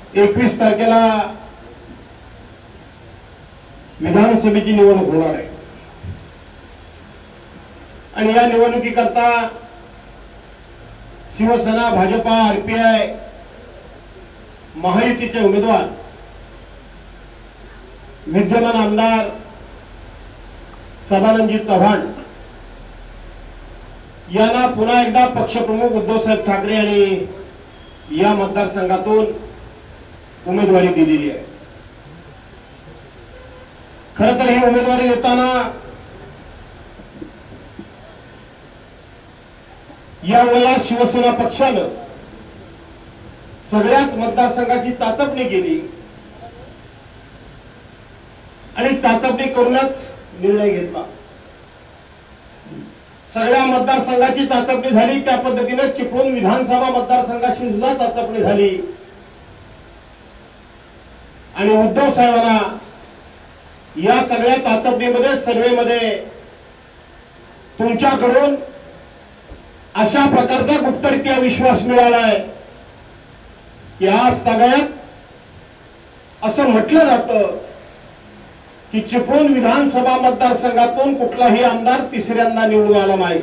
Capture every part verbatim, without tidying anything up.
एकवीस तारखेला विधानसभेची निवडणूक होणार आहे आणि या निवडणुकीकरता शिवसेना, भाजपा, आरपीआय, महायुतीचे उमेदवार, विद्यमान आमदार सदानंदजी चव्हाण यांना पुन्हा एकदा पक्षप्रमुख उद्धवसाहेब ठाकरे यांनी या मतदारसंघातून उमेदवारी दिलेली आहे। खरं तर ही उमेदवारी देताना यावेळेला शिवसेना पक्षानं सगळ्याच मतदारसंघाची चाचपणी केली आणि चाचपणी करूनच निर्णय घेतला। सगळ्या मतदारसंघाची चाचपणी झाली, त्या पद्धतीने चिपळूण विधानसभा मतदारसंघाची सुद्धा चाचपणी झाली आणि उद्धव साहेबांना या सगळ्या चाचपणीमध्ये, सर्वेमध्ये तुमच्याकडून अशा प्रकारचा गुप्तरित्या विश्वास मिळालाय की आज सगळ्यात असं म्हटलं जातं की चिपळूण विधानसभा मतदारसंघातून कुठलाही आमदार तिसऱ्यांदा निवडून आला नाही,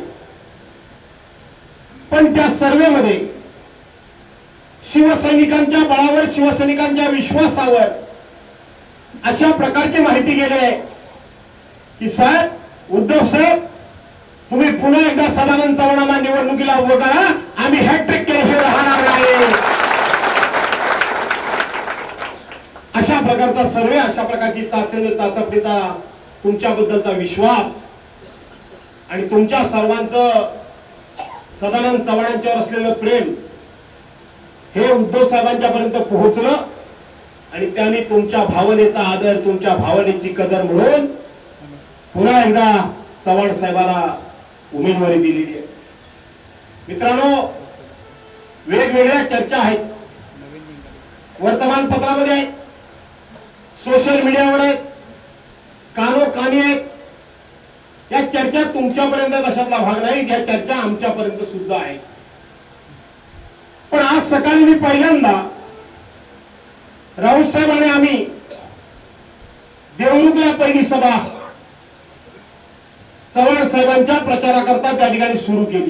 पण त्या सर्वेमध्ये शिवसैनिकांच्या बळावर, शिवसैनिकांच्या विश्वासावर अशा प्रकारची माहिती गेली की साहेब, उद्धव साहेब, तुम्ही पुन्हा एकदा सदानंद चव्हाणांना निवडणुकीला उभं करा, आम्ही हॅट्रिक केल्याशिवाय राहणार नाही। अशा प्रकारचा सर्वे, अशा प्रकारची चाचणी, चाचपणीचा तुमच्याबद्दलचा विश्वास आणि तुमच्या सर्वांचं सदानंद चव्हाणांच्यावर असलेलं प्रेम हे उद्धव साहेबांच्या पर्यंत पोहोचलं आणि त्यांनी तुमच्या भावनेचा आदर, तुमच्या भावनेची कदर म्हणून पुन्हा एकदा चव्हाण साहेबांना उमेदवारी दिलेली आहे। मित्रांनो, वेगवेगळ्या चर्चा आहेत, वर्तमानपत्रामध्ये आहेत, सोशल मीडियावर आहेत, कानोकानी आहेत। या चर्चा तुमच्यापर्यंत कशातला भाग नाही, या चर्चा आमच्यापर्यंत सुद्धा आहेत। पण आज सकाळी मी पहिल्यांदा राऊत साहेब आणि आम्ही देवरुखला पहिली सभा चव्हाण साहेबांच्या प्रचाराकरता त्या ठिकाणी सुरू केली।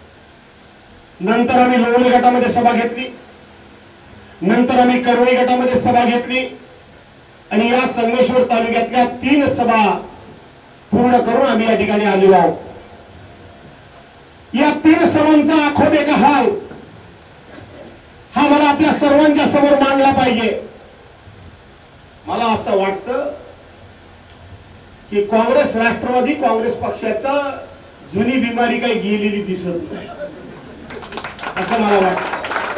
नंतर आम्ही लोणी गटामध्ये सभा घेतली, नंतर आम्ही करवई गटामध्ये सभा घेतली आणि या संगमेश्वर तालुक्यातल्या तीन सभा पूर्ण करून आम्ही या ठिकाणी आलेलो आहोत। या तीन सभांचा आखोद एक हाल हा मला आपल्या सर्वांच्या समोर मांडला पाहिजे। मला असं वाटतं की काँग्रेस, राष्ट्रवादी काँग्रेस पक्षाचा जुनी बिमारी काही गेलेली दिसत नाही, असं मला वाटतं।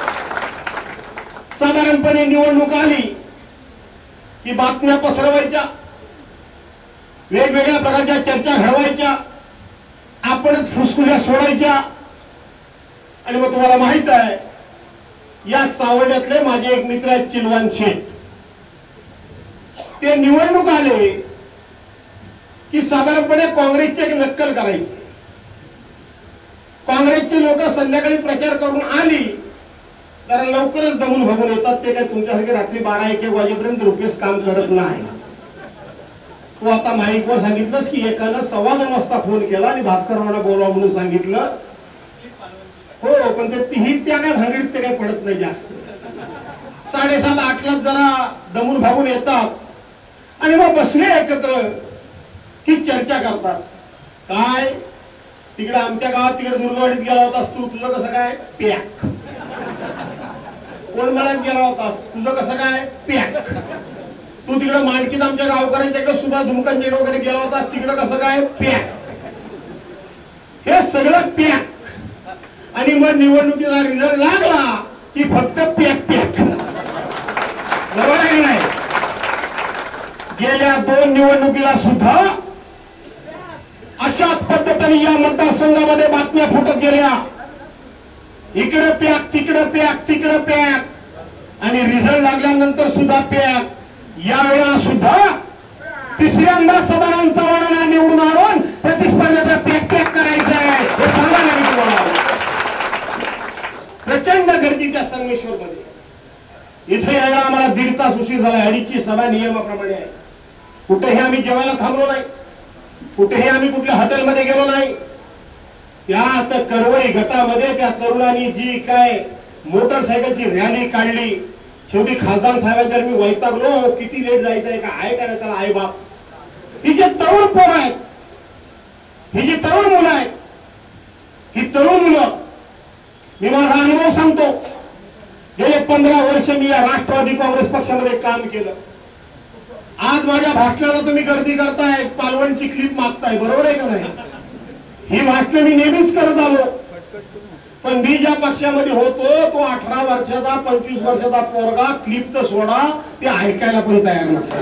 साधारणपणे निवडणूक आली की बातम्या पसरवायच्या, वेगवेगळ्या प्रकारच्या चर्चा घडवायच्या, आपणच फुसकुल्या सोडायच्या आणि मग तुम्हाला माहित आहे, या सावड्यातले माझे एक मित्र आहेत चिलवान शेठ, ते निवडणूक आले की साधारणपणे काँग्रेसची एक नक्कल करायची। काँग्रेसची लोक संध्याकाळी प्रचार करून आली तर लवकरच दमून भागून येतात, ते काय तुमच्यासारखे रात्री बारा एक एक वाजेपर्यंत रुपयेच काम करत नाही। तू आता माईकवर सांगितलंस की एकानं सव्वा दोन वाजता फोन केला आणि भास्कररावांना बोलवा म्हणून सांगितलं, हो, पण ते तीही त्या काय भांगडीत ते काही पडत नाही जास्त। साडेसात आठलाच जरा दमून भागून येतात आणि मग बसले एकत्र की चर्चा करतात। काय तिकडे आमच्या गावात तिकडे दुर्गवाडीत गेला होतास तू, तुझं कसं काय? पॅक। कोणमळ्यात गेला होतास, तुझं कसं काय? पॅक। तू तिकडे मांडकीत आमच्या गावकऱ्यांच्याकडे सुद्धा धुमकांच्याकडे वगैरे गेला होतास, तिकडे कसं काय? पॅक। हे सगळं पॅक आणि मग निवडणुकीचा रिझल्ट लागला की फक्त पॅक पॅक। बरोबर आहे की नाही? गेल्या दोन निवडणुकीला सुद्धा अशाच पद्धतीने या मतदारसंघामध्ये बातम्या फुटत गेल्या, इकडे पॅक, तिकडे पॅक, तिकडे पॅक आणि रिझल्ट लागल्यानंतर सुद्धा पॅक। यावेळेला सुद्धा तिसऱ्यांदा सदानंद चव्हाणांना निवडून आणून प्रतिस्पर्धेचा पॅक पॅक करायचं आहे हे सांगायला मी तुम्हाला। प्रचंड गर्दीच्या संगमेश्वर मध्ये इथे यायला आम्हाला दीड तास उशीर झाला. अडीचची सभा नियमाप्रमाणे आहे. कुठेही आम्ही जेवायला थांबलो नाही, कुठेही आम्ही कुठल्या हॉटेलमध्ये गेलो नाही. त्या करवळी गटामध्ये त्या तरुणांनी जी काय मोटरसायकलची रॅली काढली, शेवटी खासदार साहेबांच्या मी वैतागलो. किती लेट जायचंय का आहे का त्याला आई बाप. ही जे तरुण पोर आहेत, ही जी तरुण मुलं आहेत, ही तरुण मुलं, मी माझा अनुभव सांगतो. गेले पंधरा वर्ष मी या राष्ट्रवादी काँग्रेस पक्षामध्ये काम केलं. आज माझ्या भाषणाला तुम्ही गर्दी करताय, पालवणची क्लिप मागताय, बरोबर आहे का नाही. ही भाषण मी नेहमीच करत आलो. पण मी ज्या पक्षामध्ये होतो तो अठरा वर्षाचा पंचवीस वर्षाचा पोरगा क्लिप तर सोडा ते ऐकायला पण तयार नसतं.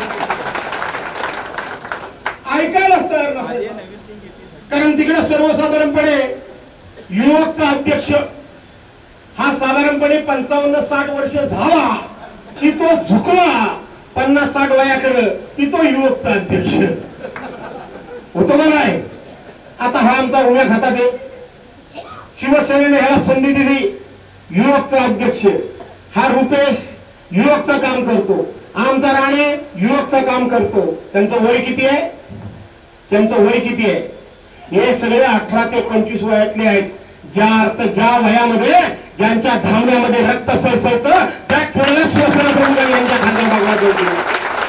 ऐकायलाच तयार नसतं. कारण तिकडे सर्वसाधारणपणे युवकचा अध्यक्ष हा साधारणपणे पंचावन्न साठ वर्ष झाला की तो झुकला पन्नास साठ वयाकडे की तो युवकचा अध्यक्ष होतो का नाही. आता हा आमचा उभ्या खातात आहे. शिवसेनेने ह्याला संधी दिली. युवकचा अध्यक्ष हा रुपेश युवकचं काम करतो, आमचा राणे युवकचं काम करतो. त्यांचं वय किती आहे, त्यांचं वय किती आहे. हे सगळे अठरा ते पंचवीस वयातले आहेत. ज्या अर्थ ज्या वयामध्ये ज्यांच्या धामण्यामध्ये रक्त सळसळतं त्या खेळाला शिवसेना प्रमुखांनी यांच्या खांद्यावर भगवा ध्वज दिला.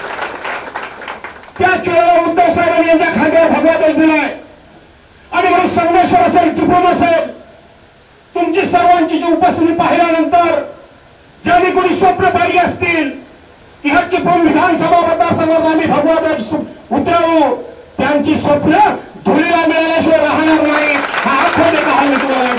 त्या खेळाला उद्धव साहेबांनी यांच्या खांद्यावर भगवा ध्वज दिलाय. आणि म्हणून संगमेश्वर असेल, चिपळूण असेल, तुमची सर्वांची जी उपस्थिती पाहिल्यानंतर ज्यांनी कोणी स्वप्न पाहिली असतील की हा चिपळूण विधानसभा मतदारसंघात आम्ही भगवा ध्वज उतरवू, त्यांची स्वप्न धुळीला मिळाल्याशिवाय राहणार नाही. हा आखो दे का हाल मी तुम्हाला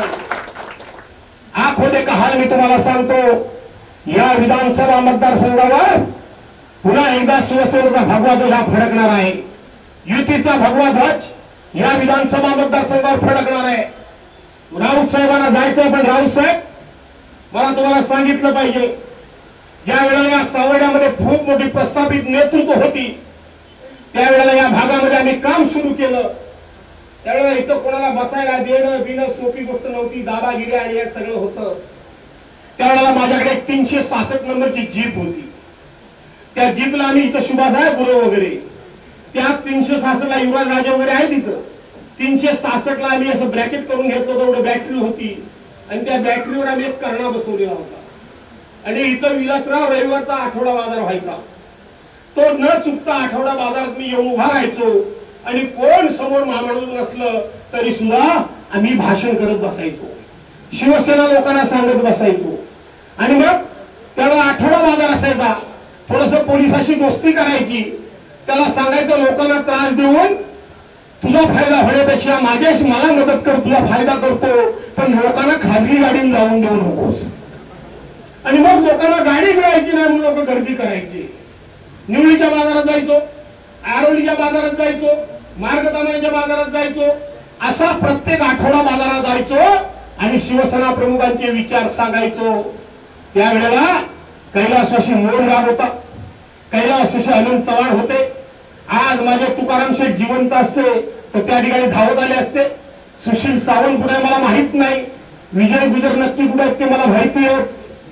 आखो दे का हाल मी तुम्हाला सांगतो. या विधानसभा मतदारसंघावर पुन्हा एकदा शिवसेनेचा भगवा ध्वज हा फडकणार आहे. युतीचा भगवा ध्वज या विधानसभा मतदारसंघावर फडकणार आहे. राऊत साहेबांना जायचं, पण राऊत साहेब मला तुम्हाला सांगितलं पाहिजे, ज्या वेळेला या सावर्ड्यामध्ये खूप मोठी प्रस्थापित नेतृत्व होती त्यावेळेला या भागामध्ये आम्ही काम सुरू केलं. त्यावेळेला इथं कोणाला बसायला देणं बिणं सोपी गोष्ट नव्हती. दादागिरी आणि हे सगळं होतं. त्यावेळेला माझ्याकडे एक तीनशे सहासष्ट नंबरची जीप होती. त्या जीपला आम्ही इथं सुभासाहेब गुरु वगैरे, त्या तीनशे सहासष्ट ला युवराज राजे वगैरे आहे तिथं. तीनशे सहासष्ट ला आम्ही असं ब्रॅकेट करून घेतलं, तेवढं बॅटरी होती आणि त्या बॅटरीवर आम्ही एक कर्णा बसवलेला होता. आणि इथं विलासराव रविवारचा आठवडा बाजार व्हायचा. तो न चुकता आठवडा बाजारात मी येऊन उभा राहायचो आणि कोण समोर माणूस नसलं तरी सुद्धा आम्ही भाषण करत बसायचो, शिवसेना लोकांना सांगत बसायचो. आणि मग त्याला आठवडा बाजार असायचा, थोडस पोलिसाशी दोस्ती करायची, त्याला सांगायचं लोकांना त्रास देऊन तुझा फायदा होण्यापेक्षा माझ्याशी मला मदत कर, तुझा फायदा करतो, पण लोकांना खाजगी गाडीने जाऊन देऊ नकोस. आणि मग लोकांना गाडी मिळायची नाही म्हणून लोक गर्दी करायची. निवळीच्या बाजारात जायचो, आरोलीच्या बाजारात जायचो, मार्गतामाच्या बाजारात जायचो, असा प्रत्येक आठवडा बाजारात जायचो आणि शिवसेना प्रमुखांचे विचार सांगायचो. त्यावेळेला कैलासवासी मोहन राग होता, कैलासवासी अनंत चव्हाण होते. आज माझे तुकाराम शेठ जिवंत असते तर त्या ठिकाणी धावत आले असते. सुशील सावंत कुठे मला माहित नाही, विजय गुजर नक्की कुठे आहेत ते मला माहिती आहे,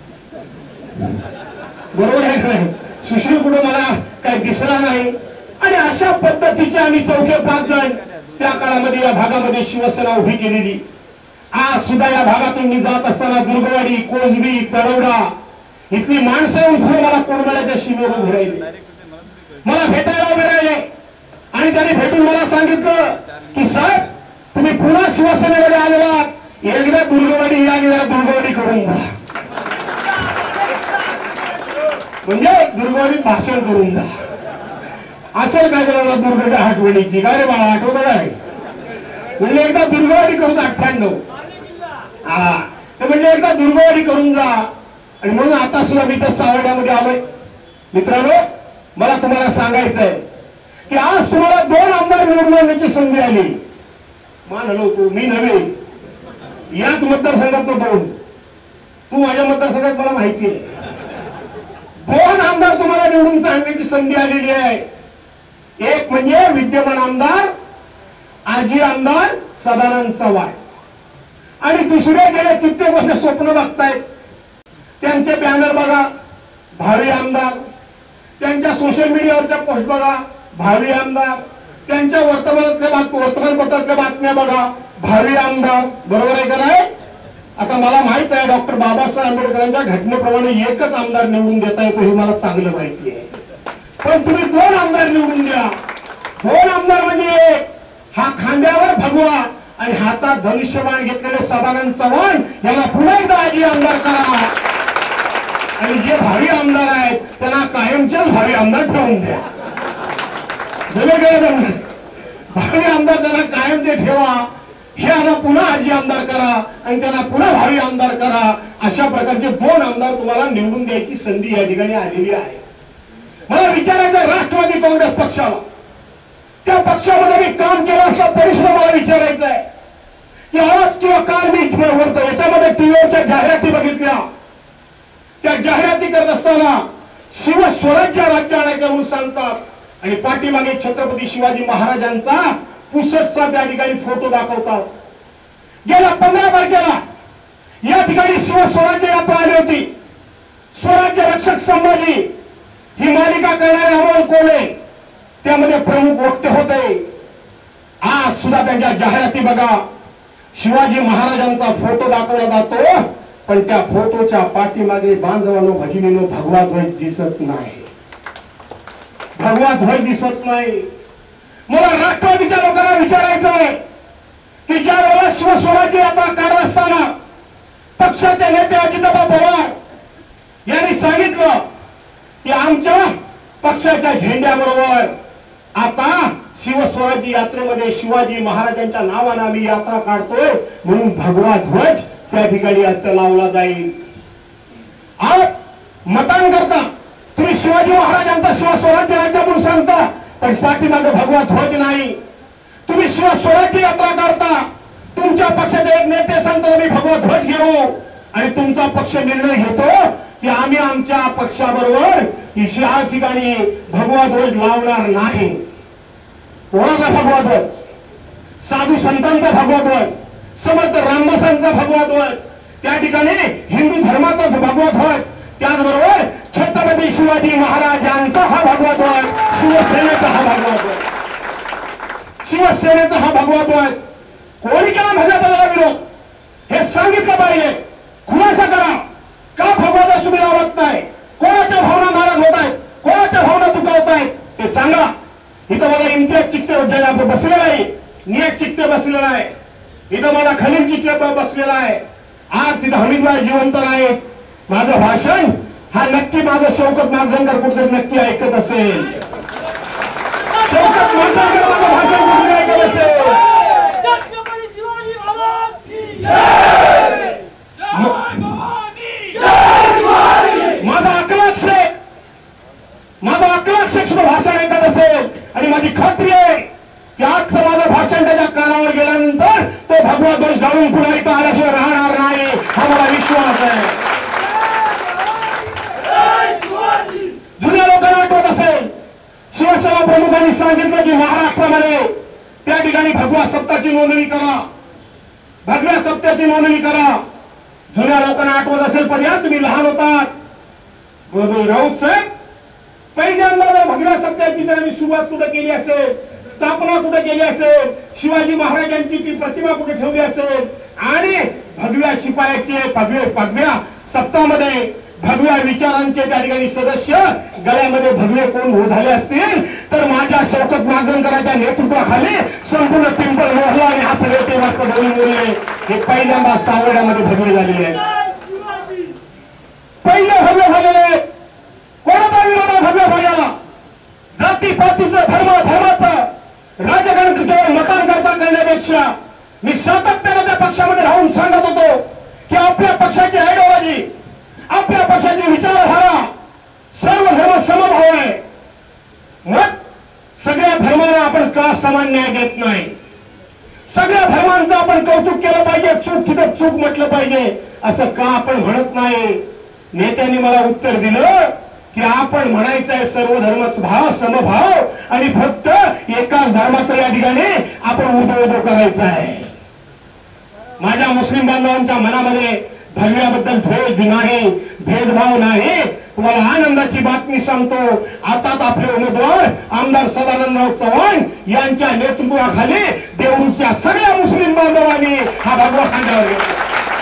बरोबर आहे का नाही. सुशील कुठे मला काही दिसला नाही. आणि अशा पद्धतीचे आम्ही चौघे पाच जण त्या काळामध्ये या भागामध्ये शिवसेना उभी केलेली. आज सुद्धा या भागातून मी जात असताना दुर्गवाडी, कोसबी, तळवडा इथली माणसं येऊन मला कोरमाळ्याच्या शिमेवर उभी राहिली, मला भेटायला उभे राहिले. आणि त्यांनी भेटून मला सांगितलं की साहेब तुम्ही पुन्हा शिवसेनेमध्ये आलेला, एकदा दुर्गवाडी या गेला दुर्गवाडी करून जा, म्हणजे दुर्गवाडीत भाषण करून जा. असेल काय केलं दुर्गवाडी आठवणीची काय रे बाळा, आठवत काय म्हणजे एकदा दुर्गवाडी करून अठ्ठ्याण्णव हा तर म्हणजे एकदा दुर्गवाडी करून जा. आणि म्हणून आता सुद्धा मी तर सावर्ड्यामध्ये आलोय. मित्रांनो मला तुम्हाला सांगायचंय की आज तुम्हाला दोन आमदार निवडून आणण्याची संधी आली. मान हलवतो मी नव्हे, याच मतदारसंघात दोन, तू माझ्या मतदारसंघात मला माहिती आहे, दोन आमदार तुम्हाला निवडून आणण्याची संधी आलेली आहे. एक म्हणजे विद्यमान आमदार आजी आमदार सदानंद चव्हाण, आणि दुसरे गेले कित्येक वर्ष स्वप्न बघतायत त्यांचे बॅनर बघा, भावी आमदार. त्यांच्या सोशल मीडियावरच्या पोस्ट बघा, भावी आमदार. त्यांच्या वर्तमानातल्या बात वर्तमानपत्रातल्या बातम्या बघा, भावी आमदार. बरोबर आहे का नाही? आता मला माहित आहे डॉक्टर बाबासाहेब आंबेडकरांच्या घटनेप्रमाणे एकच आमदार निवडून देता येतो हे मला चांगलं माहिती आहे. पण तुम्ही दोन आमदार निवडून द्या. दोन आमदार म्हणजे हा खांद्यावर भगवा आणि हातात धनुष्यबाण घेतलेले सदानंद चव्हाण यांना पुन्हा एकदा आजी आमदार करा. आणि जे भावी आमदार आहेत त्यांना कायमच्याच भावी आमदार ठेवून द्या. भावी आमदार त्यांना कायम ते ठेवा. हे आता पुन्हा आजी आमदार करा आणि त्यांना पुन्हा भावी आमदार करा. अशा प्रकारचे दोन आमदार तुम्हाला निवडून द्यायची संधी या ठिकाणी आलेली आहे. मला विचारायचं राष्ट्रवादी काँग्रेस पक्षाला, त्या पक्षामध्ये मी काम केलं असं तरी सुद्धा मला विचारायचं आहे की आज किंवा काल मी बोलतो याच्यामध्ये टीव्हीवरच्या जाहिराती बघितल्या. त्या जाहिराती करत असताना शिवस्वराज्य राज्य आणायचं म्हणून सांगतात आणि पाठीमागे छत्रपती शिवाजी महाराजांचा पुसटचा त्या ठिकाणी फोटो दाखवतात. गेल्या पंधरा तारखेला या ठिकाणी शिवस्वराज्य यात्रा आली होती. स्वराज्य रक्षक संभाजी ही मालिका करणारे अमोल कोल्हे त्यामध्ये प्रमुख वक्ते होते. आज सुद्धा त्यांच्या जाहिराती बघा, शिवाजी महाराजांचा फोटो दाखवला जातो पण त्या फोटोच्या पाठीमागे बांधवानो भगिनीनो भगवा ध्वज दिसत नाही. भगवा ध्वज दिसत नाही. मला राष्ट्रवादीच्या लोकांना विचारायचं आहे की ज्या वेळेला शिवस्वराज्य यात्रा काढत असताना पक्षाचे नेते अजितदादा पवार यांनी सांगितलं की आमच्या पक्षाच्या झेंड्याबरोबर आता शिवस्वराज्य यात्रेमध्ये शिवाजी महाराजांच्या नावाने आम्ही यात्रा काढतोय म्हणून भगवा ध्वज त्या ठिकाणी आता लावला जाईल. आज मतांकरता तुम्ही शिवाजी महाराजांचा शिवस्वराज्य राज्य म्हणून सांगता पण पाठीमागे भगवा ध्वज नाही. तुम्ही शिवस्वराज्य यात्रा करता, तुमच्या पक्षाचे एक नेते सांगतो आम्ही भगवा ध्वज घेऊ आणि तुमचा पक्ष निर्णय घेतो की आम्ही आमच्या पक्षाबरोबर या ठिकाणी भगवा ध्वज लावणार नाही. कोणाचा भगवा ध्वज? साधू संतांचा भगवा ध्वज, समर्थ रामदासांचा भगवा ध्वज, त्या ठिकाणी हिंदू धर्माचा भगवा ध्वज, त्याचबरोबर छत्रपती शिवाजी महाराजांचा हा भगवा ध्वज, शिवसेनेचा हा भगवा ध्वज, शिवसेनेचा हा भगवा ध्वज. कोणी केला भगवा ध्वजाला विरोध हे सांगितलं पाहिजे. खुलासा करा का भगवा ध्वज तुम्ही लावत नाही, कोणाच्या भावना नाराज होत आहेत, कोणाच्या भावना दुखावत आहेत ते सांगा. इथं मला इम्तियाज चित्ते बसलेला आहे, नियाज चित्ते बसलेला आहे, इथं मला खलील चित्ते बसलेला आहे. आज तिथं हमीदभाई जिवंत आहे. माझं भाषण हा नक्की माझं शौकत मार्जनकर कुठेतरी नक्की ऐकत असेल. शौकत मार्जनकर माझं भाषण कुठे ऐकत असेल. माझा अकलाक्ष माझा अकलाक्ष सुद्धा भाषण ऐकत असेल आणि माझी खात्री आहे की आज माझं भाषण त्याच्या कानावर गेल्यानंतर तो भगवा ध्वज घालून पुन्हा इथं आल्याशिवाय राहणार नाही हा मला विश्वास आहे. जुन्या लोकांना आठवत असेल शिवसेना प्रमुखांनी सांगितलं की महाराष्ट्रामध्ये त्या ठिकाणी भगवा सप्ताची नोंदणी करा, भगव्या सप्त्याची नोंदणी करा. जुन्या लोकांना आठवत असेल पर्याय तुम्ही लहान होतात राऊत साहेब पहिल्यांदा जर भगव्या सप्त्याची जर आम्ही सुरुवात कुठे केली असेल, स्थापना कुठे केली असेल, शिवाजी महाराजांची ती प्रतिमा कुठे ठेवली असेल आणि भगव्या शिपायाचे भगवे भगव्या सप्ताहामध्ये भगव्या विचारांचे त्या ठिकाणी सदस्य गळ्यामध्ये भगवे कोण झाले असतील तर माझ्या शौकत मार्जनकरांच्या नेतृत्वाखाली संपूर्ण पिंपळ मोहला आणि हा सगळे ते वाजता दोन्ही मुले हे पहिल्यांदा सावड्यामध्ये भगवे झालेले आहेत. पहिले भगवे झालेले कोणाचा विरोध आहे भगव्या ध्वजाला? जाती पातीचं धर्म धर्माचं राजकारण मतांकरता करण्यापेक्षा मी सातत्याने त्या पक्षामध्ये राहून सांगत होतो की आपल्या पक्षाची आयडिओलॉजी, आपल्या पक्षाची विचारधारा सर्व धर्म समभाव आहे. मग सगळ्या धर्मांना आपण का समान न्याय देत नाही? सगळ्या धर्मांचं आपण कौतुक केलं पाहिजे, चूक तिथं चूक म्हटलं पाहिजे असं का आपण म्हणत नाही? नेत्यांनी मला उत्तर दिलं की आपण म्हणायचं आहे सर्व धर्माचा भाव समभाव आणि फक्त एकाच धर्माचं या ठिकाणी आपण उदो उदो करायचं आहे. माझ्या मुस्लिम बांधवांच्या मनामध्ये भगव्याबद्दल द्वेष नाही, भेदभाव नाही. तुम्हाला आनंदाची बातमी सांगतो, आताच आपले उमेदवार आमदार सदानंदराव चव्हाण यांच्या नेतृत्वाखाली देवरूखच्या सगळ्या मुस्लिम बांधवांनी हा भगवा खांद्यावर घेतला.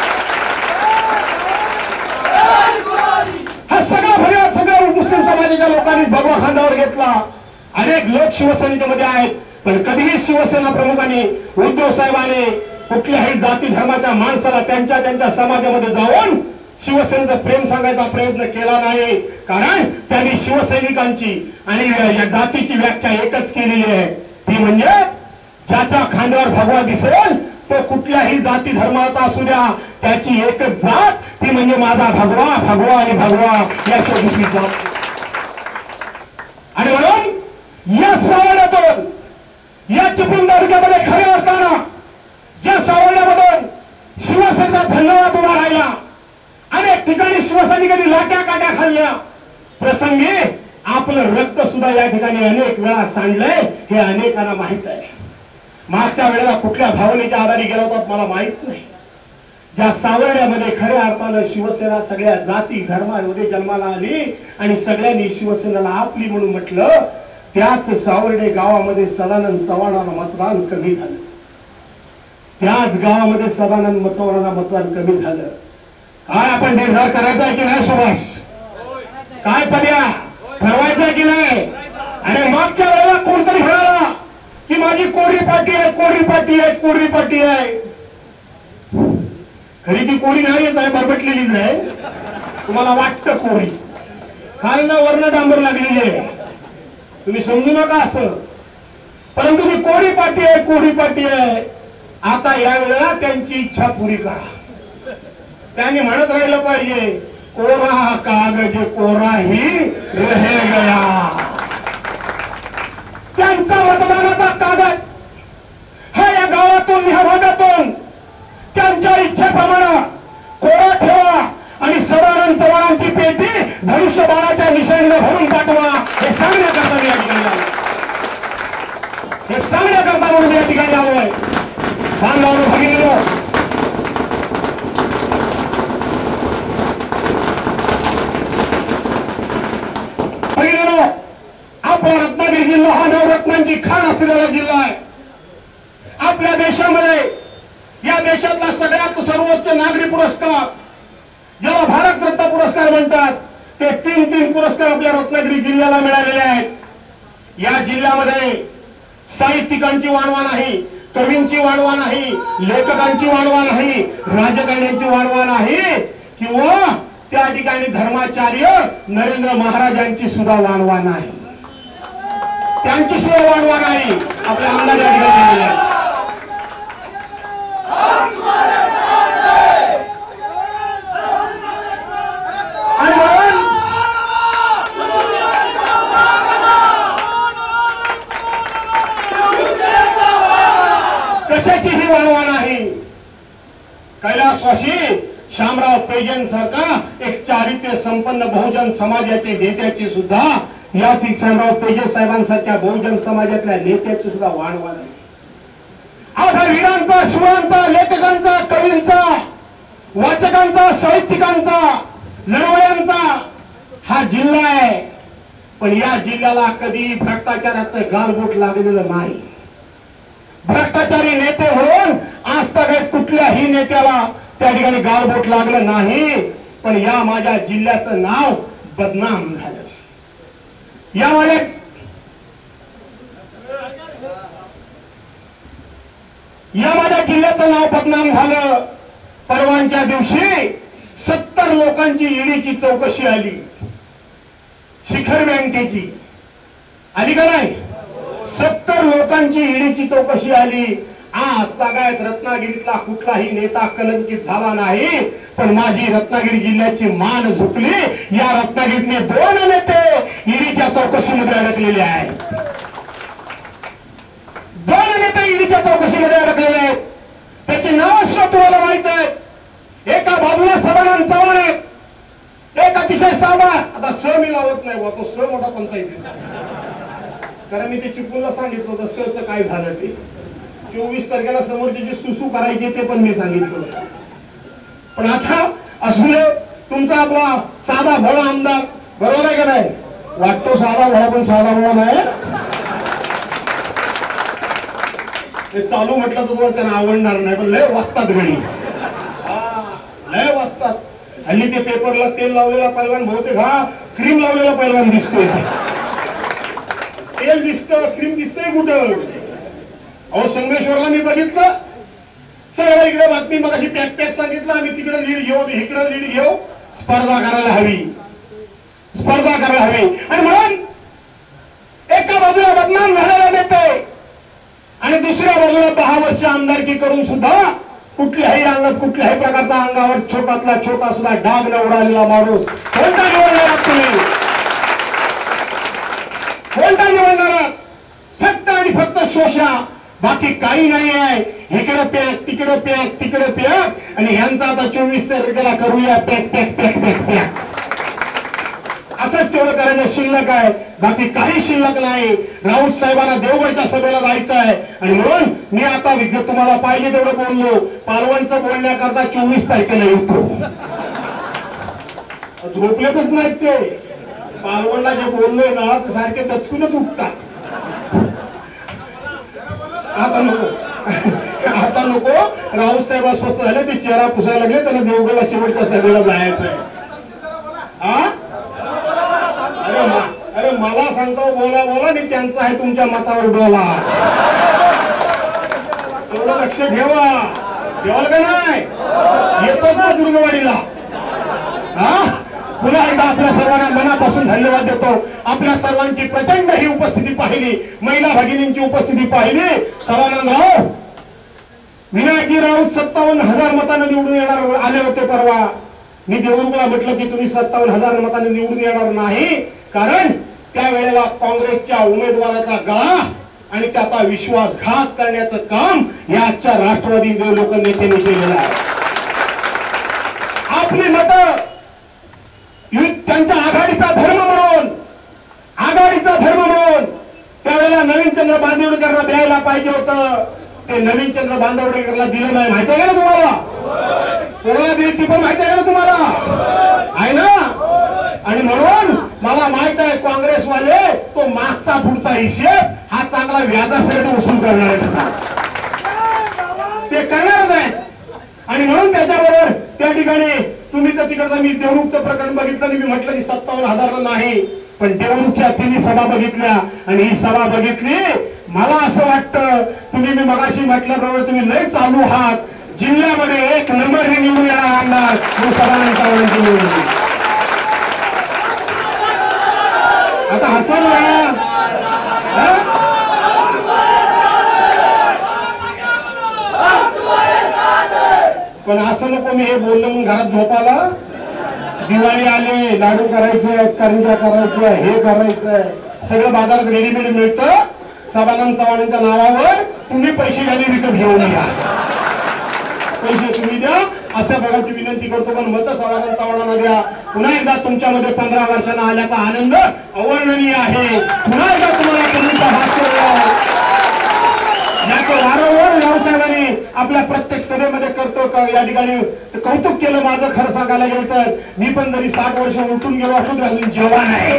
हा सगळा भगवा सगळ्या मुस्लिम समाजाच्या लोकांनी भगवा खांद्यावर घेतला. अनेक लोक शिवसेनेच्या मध्ये आहेत, पण कधीही शिवसेना प्रमुखांनी उद्धव साहेबांनी कुठल्याही जाती धर्माच्या माणसाला त्यांच्या त्यांच्या समाजामध्ये जाऊन शिवसेनेचं प्रेम सांगायचा प्रयत्न केला नाही. कारण त्यांनी शिवसैनिकांची आणि या जातीची व्याख्या एकच केलेली आहे, ती म्हणजे ज्याच्या खांद्यावर भगवा दिसेल तो कुठल्याही जाती धर्माचा असू द्या, त्याची एकच जात, ती म्हणजे माझा भगवा. भगवा आणि भगवा याशिवाय दुसरी जात. आणि म्हणून या सावण्यातून या चिपळूण तालुक्यामध्ये खऱ्या अर्थानं ज्या सावण्यामधून शिवसेनेचा धन्यवाद उभा राहिला, अनेक ठिकाणी शिवसैनिकांनी लाट्या काट्या खाल्ल्या, प्रसंगी आपलं रक्त सुद्धा या ठिकाणी अनेक वेळा सांडलंय हे अनेकांना माहित आहे. मागच्या वेळेला कुठल्या भावनेच्या आधारे गेला होता मला माहित नाही. ज्या सावर्ड्यामध्ये खऱ्या अर्थानं शिवसेना सगळ्या जाती धर्मामध्ये जन्माला आली आणि सगळ्यांनी शिवसेनेला आपली म्हणून म्हटलं, त्याच सावर्डे गावामध्ये सदानंद चव्हाणांना मतदान कमी झालं. त्याच गावामध्ये सदानंद चव्हाणांना मतदान कमी झालं. काय आपण निर्धार करायचा की नाही सुभाष? काय पर्या ठरवायचा की नाही? आणि मागच्या वेळेला कोणतरी म्हणाला की माझी कोरी पाटी आहे, कोरी पाटी आहे, कोरी पाटी आहे. खरी ती कोरी नाही येत आहे, बरबटलेलीच आहे. तुम्हाला वाटतं कोरी, खालना वर्ण डांबर लागलेली आहे, तुम्ही समजू नका असं. परंतु ती कोरी पाटी आहे, कोरी पाटी आहे. आता या वेळेला त्यांची इच्छा पुरी करा. त्यांनी म्हणत राहिलं पाहिजे, कोरा कागज कोराही रह गया. त्यांचा मतदानाचा कागद हा या गावातून ह्या भागातून त्यांच्या इच्छेप्रमाणे कोरा ठेवा आणि सदानंद चव्हाणांची पेटी धनुष्यबाणाच्या निशाणीने भरून पाठवा, हे सांगण्याकरता मी या ठिकाणी आलो. हे सांगण्याकरता म्हणून या ठिकाणी आलोय. बांधवांनो भगिनींनो, भगिनींनो, आपला रत्नागिरी जिल्हा हा नवरत्नांची खाण असलेला जिल्हा आहे. आपल्या देशामध्ये या देशातला सगळ्यात सर्वोच्च नागरी पुरस्कार ज्याला भारतरत्न पुरस्कार म्हणतात, ते तीन तीन पुरस्कार आपल्या रत्नागिरी जिल्ह्याला मिळालेले आहेत. या जिल्ह्यामध्ये साहित्यिकांची वाणवा नाही, कवींची वाणवा नाही, लेखकांची वाणवा नाही, राजकारण्यांची वाणवा नाही, किंवा त्या ठिकाणी धर्माचार्य नरेंद्र महाराजांची सुद्धा वाणवा नाही, त्यांची सुद्धा वाणवा नाही. आपल्या आमदार या ठिकाणी कशाची ही वाणवा नाही. कैलासवासी शामराव पेजन सारखा एक चारित्र्य संपन्न बहुजन समाजाचे नेत्याची सुद्धा, या शामराव पेजन साहेबांसारख्या बहुजन समाजातल्या नेत्याची सुद्धा वाणवा नाही. आधार वीरांचा, शिवांचा, लेखकांचा, कवींचा, वाचकांचा, साहित्यिकांचा, लढवयांचा हा जिल्हा आहे. पण या जिल्ह्याला कधी भ्रष्टाचाराचं गालबोट लागलेलं नाही. भ्रष्टाचारी नेते म्हणून आज तक कुठल्याही नेत्याला त्या ठिकाणी गालबोट लागलं नाही. पण या माझ्या जिल्ह्याचं नाव बदनाम झालं. या माझ्या या माझ्या जिल्ह्याचं नाव बदनाम झालं. परवांच्या दिवशी सत्तर लोकांची ईडीची चौकशी आली. शिखर बँकेची आली का नाही? सत्तर लोकांची ईडीची चौकशी आली. आज तागायत रत्नागिरीतला कुठलाही नेता कलंकित झाला नाही. पण माझी रत्नागिरी जिल्ह्याची मान झुकली. या रत्नागिरीतले दोन नेते ईडीच्या चौकशीमध्ये अडकलेले आहेत. दोन नेते ईडीच्या चौकशीमध्ये अडकलेले आहेत. त्याची नाव सुद्धा तुम्हाला माहित आहे. एका बाजूला सदानंद चव्हाण आहे, एक अतिशय साधा, आता स मी लावत नाही, तो स मोठा पंथ येते, कारण मी ते चिपळूणला सांगितलं होतं सच काय झालं ते. चोवीस तारखेला समोरची जी सुसू करायची ते पण मी सांगितलं. पण आता असू दे, तुमचा आपला साधा भोळा आमदार, बरोबर आहे का नाही? वाटतो साधा भोळा, पण साधा भोळा नाही. ते चालू म्हटलं तर तुम्हाला त्यांना आवडणार नाही, पण लय वाजतात गडी, लय वाजतात. हल्ली ते पेपरला तेल लावलेला पैलवान बहुतेक हा क्रीम लावलेला पैलवान दिसतोय. तेल दिसतं, क्रीम दिसतंय कुठं? अहो संगमेश्वरला मी बघितलं, सगळं इकडे बातमी मग अशी पॅक पॅक सांगितलं, आम्ही तिकडे लीड घेऊ, इकडे लीड घेऊ. स्पर्धा करायला हवी, स्पर्धा करायला हवी. आणि म्हणून एका बाजूला बदनाम झालेला देते आणि दुसऱ्या बाजूला दहा वर्ष आमदारकी करून सुद्धा कुठल्याही अंगात कुठल्याही प्रकारचा अंगावर छोटातला छोटा सुद्धा डाग न उडालेला माणूस कोणता निवडणार तुम्ही? कोणता निवडणार? फक्त आणि फक्त शोषा, बाकी काही नाही आहे. इकडे पॅक, तिकडे पॅक, तिकडे पॅक, आणि ह्यांचा आता चोवीस तारखेला करूया pack pack pack pack pack. असंच तेवढं करायचं शिल्लक आहे, बाकी काही शिल्लक नाही. राऊत साहेबांना देवगडच्या सभेला जायचं आहे आणि म्हणून मी आता विद्युत तुम्हाला पाहिजे तेवढं बोललो. पालवणचं बोलण्याकरता चोवीस तारखेला येतो. झोपलेतच नाहीत ते. पालवणला जे बोललोय ना ते सारखे दचकूनच उठतात. आता नको, आता नको. राऊत साहेब अस्वस्थ झाले, ते चेहरा पुसायला लागले, त्यांना देवगडला शेवटच्या सभेला जायचं आहे. हा अरे अरे मला सांगतो बोला बोला, आणि त्यांचा आहे तुमच्या मतावर डोला. एवढं लक्ष ठेवा. ठेवाल का नाही? येतोच ना दुर्गवाडीला. हा पुन्हा एकदा आपल्या सर्वांना मनापासून धन्यवाद देतो. आपल्या सर्वांची प्रचंड ही उपस्थिती पाहिली, महिला भगिनींची उपस्थिती पाहिली. सदानंदराव विनायकी राऊत सत्तावन्न हजार मतांना निवडून येणार आले होते परवा. मी देवरुखला म्हटलं की तुम्ही सत्तावन्न हजार मतांनी निवडून येणार नाही, कारण त्यावेळेला काँग्रेसच्या उमेदवाराचा गळा आणि त्याचा विश्वासघात करण्याचं काम या आजच्या राष्ट्रवादी लोक नेत्यांनी केलेलं आहे. आपली मतं त्यांच्या आघाडीचा धर्म म्हणून, आघाडीचा धर्म म्हणून त्यावेळेला नवीनचंद्र बांदिवडेकरला द्यायला पाहिजे होतं. ते नवीनचंद्र बांदिवडेकरला दिलं नाही. माहिती आहे का तुम्हाला? कोणाला दिली ती पण माहिती आहे का तुम्हाला? आहे ना? आणि म्हणून मला माहित आहे काँग्रेसवाले तो मागचा पुढचा हिशेब हा चांगला व्याजासकट वसूल करणार आहे. ते करणारच आहेत. आणि म्हणून त्याच्याबरोबर त्या ठिकाणी तुम्ही तर तिकडचं मी देवरुखचं प्रकरण बघितलं आणि मी म्हटलं की सत्तावन्न हजार नाही, पण देवरुखच्या तिन्ही सभा बघितल्या आणि ही सभा बघितली. मला असं वाटतं तुम्ही मी मगाशी म्हटल्याप्रमाणे तुम्ही लय चालू आहात. जिल्ह्यामध्ये एक नंबर हे निवडून येणार आमदार सदानंद. आता हसा ना, पण असं नको मी हे बोललो म्हणून घरात झोपाला. दिवाळी आली, लाडू करायचे, करंज्या करायच्या, हे करायचंय, सगळं बाजारात रेडीमेड मिळतं. सदानंद चव्हाणांच्या नावावर तुम्ही पैसे घ्यायला विकत घेऊन या, पैसे तुम्ही द्या अशा प्रकारची विनंती करतो. पण मत सदानंद चव्हाणांना द्या. पुन्हा एकदा तुमच्यामध्ये पंधरा वर्षांना आल्याचा आनंद अवर्णनीय आहे. पुन्हा एकदा तुम्हाला तुमचा हास्य वारंवार रावसाहेबांनी आपल्या प्रत्येक सभेमध्ये करतो. या ठिकाणी कौतुक केलं माझं. खरं सांगायला गेलं तर मी पण जरी साठ वर्ष उठून गेलो असतो तरी अजून जवान आहे.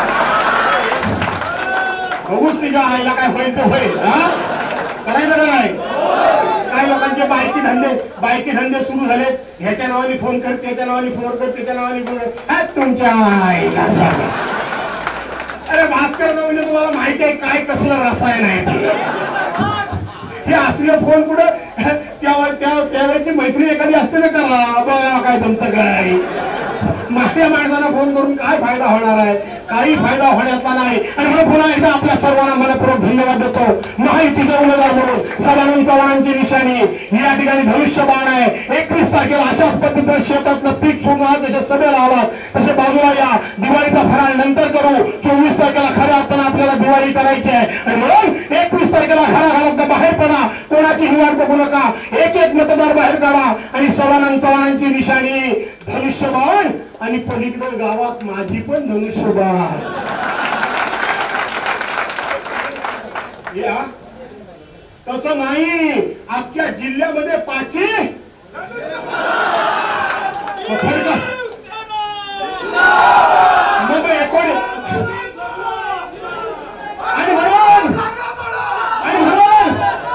बघूच तिच्या आईला काय होईल ते होईल. हा करायचं का नाही? काही लोकांचे बायकी धंदे बायकी धंदे सुरू झाले. ह्याच्या नावाने फोन कर, त्याच्या नावाने फोन कर, त्याच्या नावाने फोन कर. तुमच्या आईला अरे भास्कर म्हणजे तुम्हाला माहिती आहे काय कसलं रसायन आहे हे असले फोन कुठं त्यावर त्यावेळेची मैत्री एखादी असते ना, करा बघा काय तुमचं काय. माझ्या माणसाला फोन करून काय फायदा होणार आहे? काही फायदा होण्याचा नाही. आणि म्हणून पुन्हा एकदा आपल्या सर्वांना मनपूर्वक धन्यवाद देतो. माहितीचा उमेदवार म्हणून सदानंद चव्हाणांची निशाणी या ठिकाणी धनुष्यबाण आहे. एकवीस तारखेला अशाच पद्धतीनं शेतातलं पीक सोडणार जसे सभेला आलात तसे बाजूला या. दिवाळीचा फराळ नंतर करू. चोवीस तारखेला खऱ्या अर्थानं आपल्याला दिवाळी करायची आहे. आणि म्हणून एकवीस तारखेला खरा घरात बाहेर पडा. कोणाची ही वाट बघू नका. एक एक मतदार बाहेर काढा आणि सदानंद चव्हाणांची निशाणी धनुष्यबाण. आणि पलीकडे गावात माझी पण धनुष्यबाण या. तसं नाही, अख्ख्या जिल्ह्यामध्ये पाचही फडका मग एकोण आणि म्हणून आणि म्हणून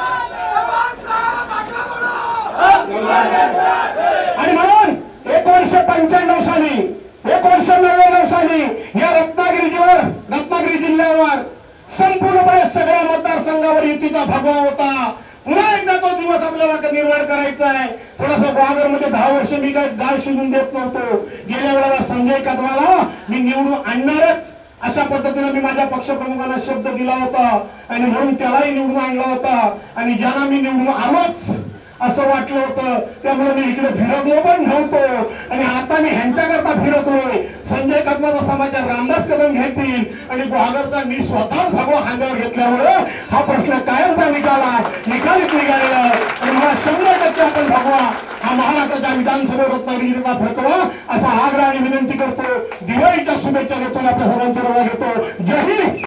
आणि म्हणून एकोणीसशे पंच्याण्णव साली एकोणीसशे नव्याण्णव साली या रत्नागिरीवर रत्नागिरी जिल्ह्यावर संपूर्णपणे सगळ्या मतदारसंघावर युतीचा भगवा होता. पुन्हा एकदा तो दिवस आपल्याला निर्माण करायचा आहे. थोडासा ग्वागर मध्ये दहा वर्ष मी काय गाळ शिजून देत नव्हतो. गेल्या वेळेला संजय कदमाला मी निवडून आणणारच अशा पद्धतीने मी माझ्या पक्षप्रमुखांना शब्द दिला होता आणि म्हणून त्यालाही निवडून आणला होता. आणि ज्यांना मी निवडून आलोच असं वाटलं होतं त्यामुळे मी इकडे फिरकलो पण नव्हतो. आणि आता मी ह्यांच्याकरता फिरकलोय. संजय कदमाचा समाचार रामदास कदम घेतील आणि ग्वागरचा मी स्वतः भगवा हांगावर घेतल्यामुळे हा प्रश्न कायमचा निकाला निकालीच निघालेला. आणि मला शंभर टक्के आपण भगवा हा महाराष्ट्राच्या विधानसभेवर रत्नागिरीचा फडकवा असा आग्रह आणि विनंती करतो. दिवाळीच्या शुभेच्छा देतो आपल्या सर्वांचा रवा घेतो. जय हिंद.